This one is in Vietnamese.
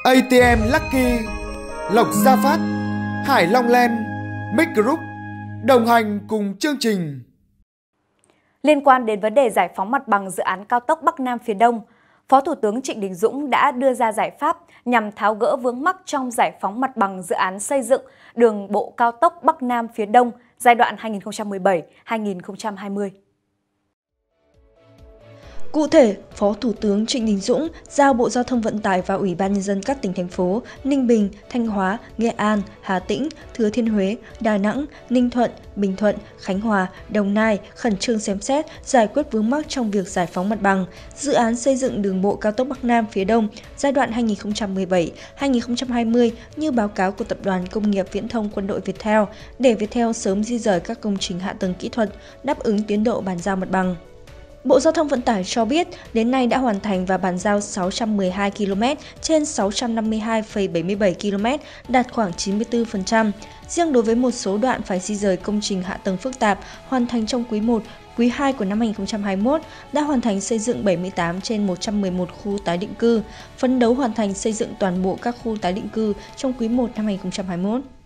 ATM Lucky, Lộc Gia Phát, Hải Long Land, Mic Group đồng hành cùng chương trình. Liên quan đến vấn đề giải phóng mặt bằng dự án cao tốc Bắc Nam phía Đông, Phó Thủ tướng Trịnh Đình Dũng đã đưa ra giải pháp nhằm tháo gỡ vướng mắc trong giải phóng mặt bằng dự án xây dựng đường bộ cao tốc Bắc Nam phía Đông giai đoạn 2017-2020. Cụ thể, Phó Thủ tướng Trịnh Đình Dũng giao Bộ Giao thông Vận tải và Ủy ban Nhân dân các tỉnh, thành phố Ninh Bình, Thanh Hóa, Nghệ An, Hà Tĩnh, Thừa Thiên Huế, Đà Nẵng, Ninh Thuận, Bình Thuận, Khánh Hòa, Đồng Nai khẩn trương xem xét, giải quyết vướng mắc trong việc giải phóng mặt bằng dự án xây dựng đường bộ cao tốc Bắc Nam phía Đông giai đoạn 2017-2020 như báo cáo của Tập đoàn Công nghiệp Viễn thông Quân đội Việt Theo, để Việt Theo sớm di rời các công trình hạ tầng kỹ thuật đáp ứng tiến độ bàn giao mặt bằng. Bộ Giao thông Vận tải cho biết, đến nay đã hoàn thành và bàn giao 612 km trên 652,77 km, đạt khoảng 94%. Riêng đối với một số đoạn phải di rời công trình hạ tầng phức tạp, hoàn thành trong quý 1, quý 2 của năm 2021, đã hoàn thành xây dựng 78 trên 111 khu tái định cư, phấn đấu hoàn thành xây dựng toàn bộ các khu tái định cư trong quý 1 năm 2021.